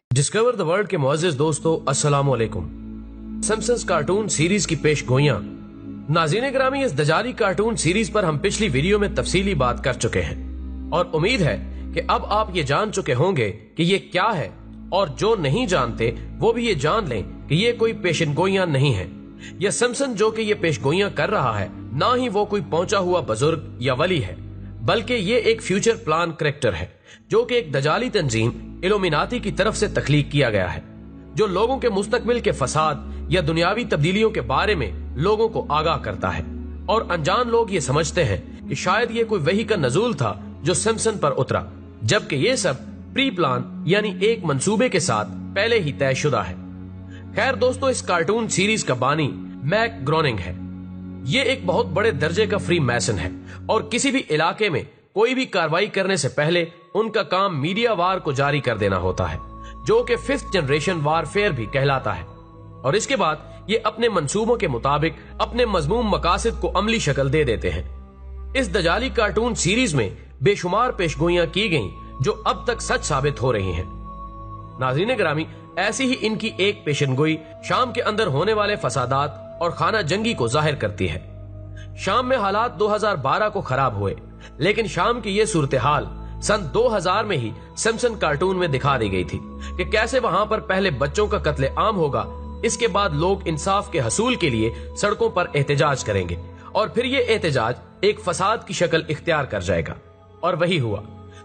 Discover the world के मुअज़्ज़िज़ दोस्तों, अस्सलामु अलैकुम। सिम्पसंस कार्टून सीरीज की पेश गोइयां। नाज़रीन गिरामी, इस दजाली कार्टून सीरीज पर हम पिछली वीडियो में तफसीली बात कर चुके हैं और उम्मीद है कि अब आप ये जान चुके होंगे कि ये क्या है, और जो नहीं जानते वो भी ये जान लें कि ये कोई पेशन गोइयां नहीं है। यह सिम्पसन जो कि ये पेश गोइयां कर रहा है, ना ही वो कोई पहुंचा हुआ बुजुर्ग या वली है, बल्कि ये एक फ्यूचर प्लान करेक्टर है जो कि एक दजाली तंजीम इल्यूमिनाती की तरफ से तख्लीक किया गया है, जो लोगों के मुस्तकबिल के फसाद या दुनियावी तब्दीलियों के बारे में लोगों को आगाह करता है। और अनजान लोग ये समझते हैं कि शायद ये कोई वही का नजूल था जो सिम्पसन पर उतरा, जबकि ये सब प्री प्लान यानी एक मंसूबे के साथ पहले ही तय शुदा है। खैर दोस्तों, इस कार्टून सीरीज का बानी मैक ग्रोनिंग है। ये एक बहुत बड़े दर्जे का फ्री मैसन है और किसी भी इलाके में कोई भी कार्रवाई करने से पहले उनका काम मीडिया वार को जारी कर देना होता है, जो कि 5th जनरेशन वारफेयर भी कहलाता है। और इसके बाद ये अपने मंसूबों के मुताबिक अपने मजमूम मकासद को अमली शक्ल दे देते हैं। इस दजाली कार्टून सीरीज में बेशुमार पेशगोइयां की गईं जो अब तक सच साबित हो रही हैं। नाज़रीन गिरामी, ऐसी ही इनकी एक पेशनगोई शाम के अंदर होने वाले फसादात और खाना जंगी को जाहिर करती है। शाम में हालात 2012 को खराब हुए, लेकिन शाम की ये सूरत हाल सन 2000 में ही सिम्पसन कार्टून में दिखा दी गई थी कि कैसे वहां पर पहले बच्चों का कत्ले आम होगा, इसके बाद लोग इंसाफ के हसूल के लिए सड़कों पर एहतजाज करेंगे और फिर ये एहतजाज एक फसाद की शक्ल इख्तियार कर जाएगा। और वही हुआ।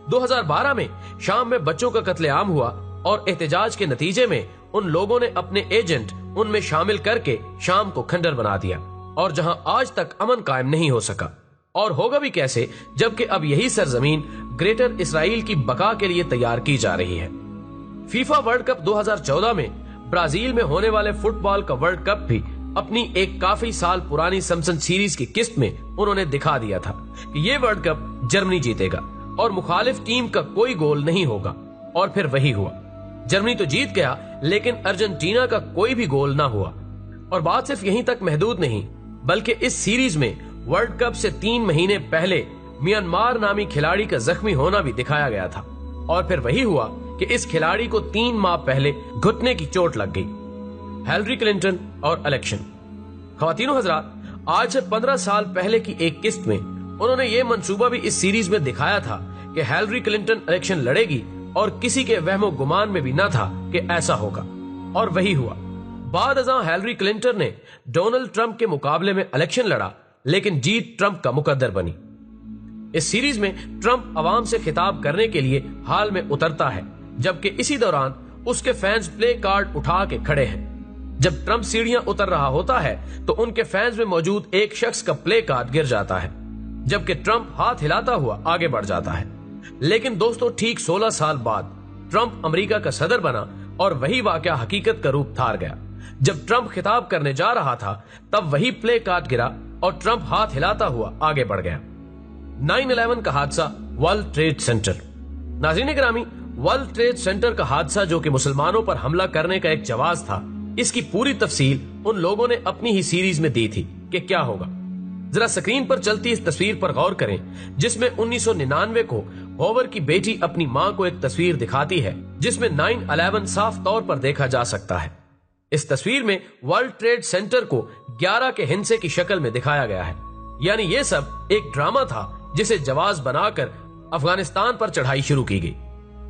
2012 में शाम में बच्चों का कत्ले आम हुआ और एहतजाज के नतीजे में उन लोगों ने अपने एजेंट उनमें शामिल करके शाम को खंडर बना दिया, और जहां आज तक अमन कायम नहीं हो सका, और होगा भी कैसे जबकि अब यही सरजमीन ग्रेटर इसराइल की बका के लिए तैयार की जा रही है। फीफा वर्ल्ड कप 2014 में ब्राजील में होने वाले फुटबॉल का वर्ल्ड कप भी अपनी एक काफी साल पुरानी सिम्पसन सीरीज की किस्त में उन्होंने दिखा दिया था कि ये वर्ल्ड कप जर्मनी जीतेगा और मुखालिफ टीम का कोई गोल नहीं होगा। और फिर वही हुआ। जर्मनी तो जीत गया, लेकिन अर्जेंटीना का कोई भी गोल ना हुआ। और बात सिर्फ यहीं तक महदूद नहीं, बल्कि इस सीरीज में वर्ल्ड कप से 3 महीने पहले म्यांमार नामी खिलाड़ी का जख्मी होना भी दिखाया गया था। और फिर वही हुआ कि इस खिलाड़ी को 3 माह पहले घुटने की चोट लग गई। हिलरी क्लिंटन और इलेक्शन। ख्वातीनो हजरात, आज से 15 साल पहले की एक किस्त में उन्होंने ये मंसूबा भी इस सीरीज में दिखाया था कि हिलरी क्लिंटन इलेक्शन लड़ेगी, और किसी के वहमो गुमान में भी न था कि ऐसा होगा। और वही हुआ। बाद अज़ां हिलरी क्लिंटन ने डोनाल्ड ट्रंप के मुकाबले में इलेक्शन लड़ा, लेकिन जीत ट्रंप का मुकद्दर बनी। इस सीरीज में ट्रंप अवाम से खिताब करने के लिए हाल में उतरता है, जबकि इसी दौरान उसके फैंस प्ले कार्ड उठा के खड़े हैं। जब ट्रंप सीढ़ियां उतर रहा होता है तो उनके फैंस में मौजूद एक शख्स का प्ले कार्ड गिर जाता है, जबकि ट्रंप हाथ हिलाता हुआ आगे बढ़ जाता है। लेकिन दोस्तों, ठीक 16 साल बाद ट्रंप अमेरिका का सदर बना और वही वाकया हकीकत का रूप धार गया। जब ट्रंप खिताब करने जा रहा था तब वही प्ले कार्ड गिरा और ट्रंप हाथ हिलाता हुआ आगे बढ़ गया। 9/11 का हादसा, वर्ल्ड ट्रेड सेंटर। नाज़रीन गिरामी, वर्ल्ड ट्रेड सेंटर का हादसा जो कि मुसलमानों पर हमला करने का एक जवाब था, इसकी पूरी तफसील उन लोगों ने अपनी ही सीरीज में दी थी कि क्या होगा। जरा स्क्रीन पर चलती इस तस्वीर पर गौर करें, जिसमें 1999 को होवर की बेटी अपनी मां को एक तस्वीर दिखाती है जिसमें 9/11 साफ तौर पर देखा जा सकता है। इस तस्वीर में वर्ल्ड ट्रेड सेंटर को 11 के हिंसे की शक्ल में दिखाया गया है, यानी ये सब एक ड्रामा था जिसे जवाब बनाकर अफगानिस्तान पर चढ़ाई शुरू की गई।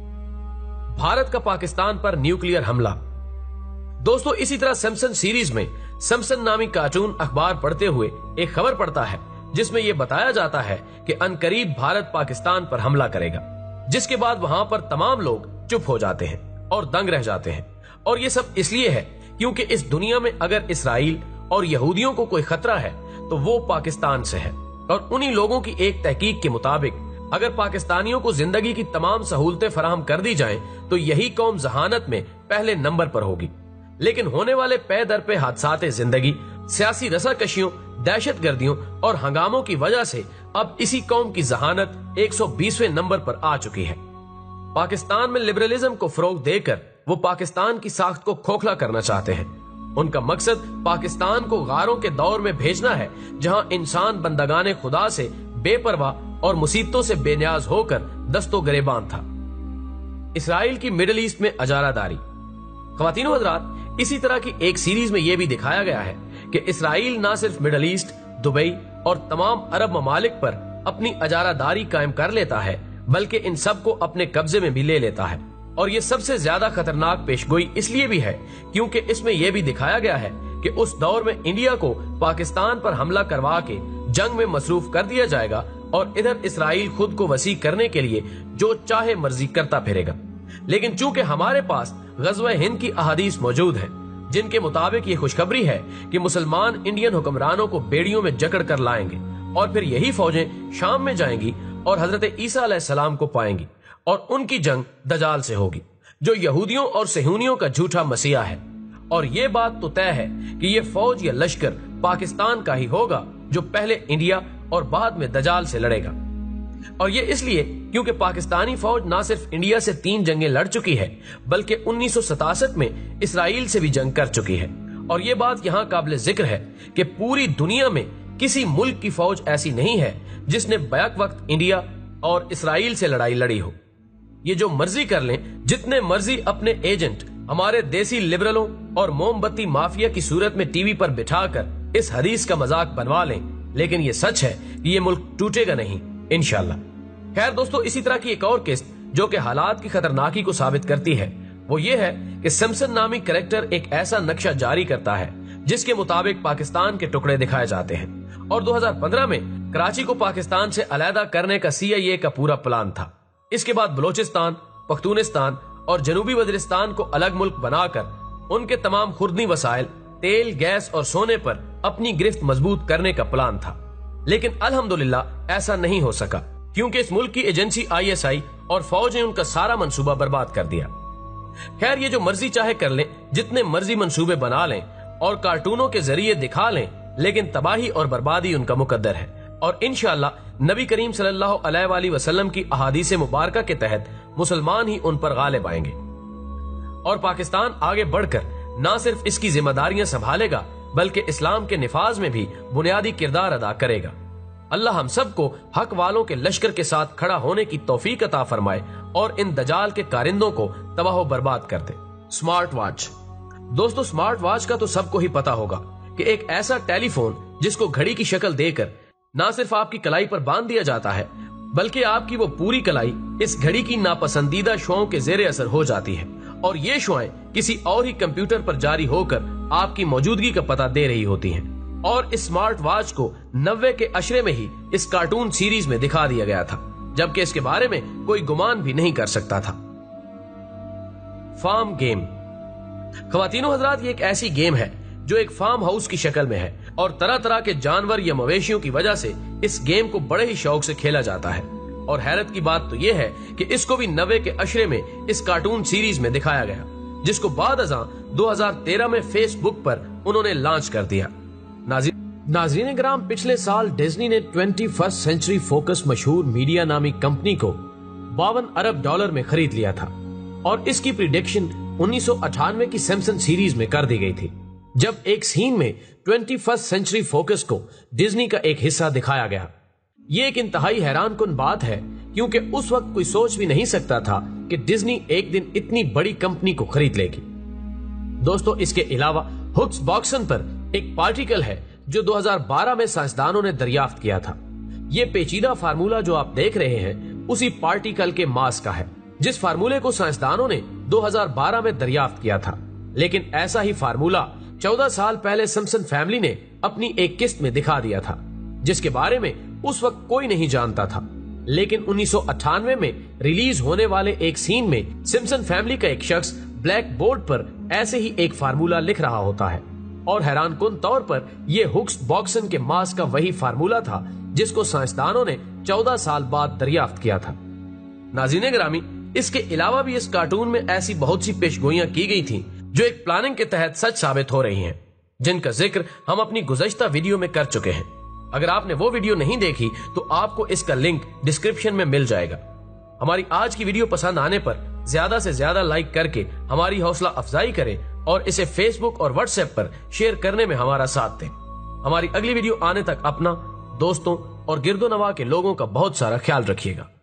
भारत का पाकिस्तान पर न्यूक्लियर हमला। दोस्तों, इसी तरह सिम्पसन सीरीज में सिम्पसन नामी कार्टून अखबार पढ़ते हुए एक खबर पढ़ता है जिसमें यह बताया जाता है कि अनकरीब भारत पाकिस्तान पर हमला करेगा, जिसके बाद वहां पर तमाम लोग चुप हो जाते हैं और दंग रह जाते हैं। और ये सब इसलिए है क्योंकि इस दुनिया में अगर इसराइल और यहूदियों को कोई खतरा है तो वो पाकिस्तान से है। और उन्हीं लोगों की एक तहकीक के मुताबिक अगर पाकिस्तानियों को जिंदगी की तमाम सहूलतें फराहम कर दी जाएं तो यही कौम जहानत में पहले नंबर पर होगी। लेकिन होने वाले पे दर पे हादसात जिंदगी, सियासी रसाकशियों, दहशत गर्दियों और हंगामों की वजह से अब इसी कौम की जहानत 120वें नंबर पर आ चुकी है। पाकिस्तान में लिबरलिज्म को फरोग देकर वो पाकिस्तान की साख्त को खोखला करना चाहते हैं। उनका मकसद पाकिस्तान को गारों के दौर में भेजना है, जहां इंसान बंदगाने खुदा से बेपरवाह और मुसीबतों से बेनियाज होकर दस्तो गरेबान था। اسرائیل کی مڈل ایسٹ میں اجارہ داری۔ خواتین و حضرات، اسی طرح کی ایک سیریز میں یہ بھی دکھایا گیا ہے کہ اسرائیل نہ صرف مڈل ایسٹ، دبئی اور تمام عرب ممالک پر اپنی اجارہ داری قائم کر لیتا ہے بلکہ ان سب کو اپنے قبضے میں بھی لے لیتا ہے۔ اور یہ سب سے زیادہ خطرناک پیشگوئی اس لیے بھی ہے کیونکہ اس میں یہ بھی دکھایا گیا ہے کہ اس دور میں انڈیا کو پاکستان پر حملہ کروا کے جنگ میں مصروف کر دیا جائے گا اور ادھر اسرائیل خود کو وسیع کرنے کے لیے جو چاہے مرضی کرتا پھرے گا۔ لیکن چونکہ ہمارے پاس غزوہ ہند کی احادیث موجود ہیں جن کے مطابق یہ خوشخبری ہے کہ مسلمان انڈین حکمرانوں کو بیڑیوں میں جکڑ کر لائیں گے اور پھر یہی فوجیں شام میں جائیں گی اور حضرت عیسیٰ علیہ السلام کو پائیں گی اور ان کی جنگ دجال سے ہوگی جو یہودیوں اور صہیونیوں کا جھوٹا مسیحا ہے۔ اور یہ بات تو طے ہے کہ یہ فوج یا لشکر پاکستان کا ہی ہوگا جو پہلے انڈیا اور بعد میں دجال سے لڑے گا۔ اور یہ اس لیے کیونکہ پاکستانی فوج نہ صرف انڈیا سے 3 جنگیں لڑ چکی ہے بلکہ 1967 میں اسرائیل سے بھی جنگ کر چکی ہے۔ اور یہ بات یہاں قابل ذکر ہے کہ پوری دنیا میں کسی ملک کی فوج ایسی نہیں ہے جس نے بیک وقت انڈیا اور اسرائیل سے لڑائی لڑی ہو۔ یہ جو مرضی کر لیں، جتنے مرضی اپنے ایجنٹ ہمارے دیسی لبرلوں اور موم بتی مافیا کی صورت میں ٹی وی پر بٹھا کر اس حدیث کا مذاق بنوا لیں، لیکن یہ سچ ہے کہ یہ ملک ٹوٹے گا نہیں انشاءاللہ۔ خیر دوستو، اسی طرح کی ایک اور قسط جو کہ حالات کی خطرناکی کو ثابت کرتی ہے وہ یہ ہے کہ سمسن نامی کریکٹر ایک ایسا نقشہ جاری کرتا ہے جس کے مطابق پاکستان کے ٹکڑے دکھائے جاتے ہیں، اور 2015 میں کراچی کو پاکستان سے علیحدہ کرنے کا CIA کا پورا پلان تھا۔ اس کے بعد بلوچستان، پختونستان اور جنوبی وزیرستان کو الگ ملک بنا کر ان کے تمام خوردنی وسائل، تیل، گیس اور سونے پر اپنی گرفت مضبوط کرنے کا پلان تھا، لیکن الحمدللہ ایسا نہیں ہو سکا کیونکہ اس ملک کی ایجنسی ISI اور فوج نے ان کا سارا منصوبہ برباد کر دیا۔ خیر، یہ جو مرضی چاہے کر لیں، جتنے مرضی منصوبے بنا لیں اور کارٹونوں کے ذریعے دکھا لیں، لیکن تباہی اور بربادی ان کا مقدر ہے، اور انشاءاللہ نبی کریم صلی اللہ علیہ وآلہ وسلم کی احادیث مبارکہ کے تحت مسلمان ہی ان پر غالب آئیں گے، اور پاکستان آگے بڑھ کر نہ صرف اس کی ذمہ داریاں سنبھالے گا بلکہ اسلام کے نفاذ میں بھی بنیادی کردار ادا کرے گا۔ اللہ ہم سب کو حق والوں کے لشکر کے ساتھ کھڑا ہونے کی توفیق عطا فرمائے اور ان دجال کے کارندوں کو تباہ و برباد کر دے۔ سمارٹ واچ دوستو، سمارٹ واچ کا تو سب کو ہی پتا ہوگا کہ ایک ایسا ٹیلی فون جس کو گھڑی کی شکل دے کر نہ صرف آپ کی کلائی پر باندھ دیا جاتا ہے بلکہ آپ کی وہ پوری کلائی اس گھڑی کی ناپسندیدہ شعاؤں کے زیر اثر ہو جاتی ہے، اور یہ شعائیں کسی اور ہی کمپیوٹر پر جاری ہو کر آپ کی موجودگی کا پتہ دے رہی ہوتی ہیں۔ اور اس سمارٹ واچ کو 90 کے عشرے میں ہی اس کارٹون سیریز میں دکھا دیا گیا تھا، جبکہ اس کے بارے میں کوئی گمان بھی نہیں کر سکتا تھا۔ فارم گیم خواتین و حضرات، یہ ایک ایسی گیم ہے جو ایک فارم ہاؤس کی شکل میں ہے اور طرح طرح کے جانور یا مویشیوں کی وجہ سے اس گیم کو بڑے ہی شوق سے کھیلا جاتا ہے، اور حیرت کی بات تو یہ ہے کہ اس کو بھی 90 کے عشرے میں اس کارٹون سیریز میں دکھایا گیا، جس کو بعد ازاں 2013 میں فیس بک پر انہوں نے لانچ کر دیا۔ ناظرین کرام، پچھلے سال ڈزنی نے 21 سینچری فوکس مشہور میڈیا نامی کمپنی کو $52 ارب میں خرید لیا تھا، اور اس کی پریڈکشن 1998 کی سیمسن سیریز میں کر دی گئی تھی، جب ایک سین میں 21 سینچری فوکس کو ڈزنی کا ایک حصہ دکھایا گیا۔ یہ ایک انتہائی حیران کن بات ہے کیونکہ اس وقت کوئی سوچ بھی نہیں سکتا تھا کہ ڈزنی ایک دن اتنی بڑی کمپنی کو خرید لے گی۔ دوستو، اس کے علاوہ ہگس باکسن پر ایک پارٹیکل ہے جو 2012 میں سائنسدانوں نے دریافت کیا تھا۔ یہ پیچیدہ فارمولہ جو آپ دیکھ رہے ہیں اسی پارٹیکل کے ماس کا ہے، جس فارمولے کو سائنسدانوں نے 2012 میں دریافت کیا تھا، لیکن ایسا ہی فارمولہ 14 سال پہلے سمسن فیملی نے اپنی ایک قسط میں دکھا دیا تھا، جس کے بارے میں اس وقت کوئی نہیں جانتا تھا، لیکن 1998 میں ریلیز ہونے والے ایک سین میں سمسن فیملی کا ایک شخص بلیک بورڈ پر ایسے ہی ایک فارمولہ لکھ رہا ہوتا ہے، اور حیران کن طور پر یہ ہگس باکسن کے ماس کا وہی فارمولہ تھا جس کو سائنسدانوں نے 14 سال بعد دریافت کیا تھا۔ ناظرین گرامی، اس کے علاوہ بھی اس کارٹون میں ایسی بہت سی پیشگوئیاں کی گئی تھیں جو ایک پلاننگ کے تحت سچ ثابت ہو رہی ہیں، جن کا ذکر ہم اپنی گزشتہ ویڈیو میں کر چکے ہیں۔ اگر آپ نے وہ ویڈیو نہیں دیکھی تو آپ کو اس کا لنک ڈسکرپشن میں مل جائے گا۔ ہماری آج کی ویڈیو پسند آنے پر زیادہ سے زیادہ لائک کر کے ہماری حوصلہ افزائی کریں اور اسے فیس بک اور واٹس ایپ پر شیئر کرنے میں ہمارا ساتھ دیں۔ ہماری اگلی ویڈیو آنے تک اپنا، دوستوں اور گرد و نواح کے لوگوں کا بہت سارا خیال رکھیے گا۔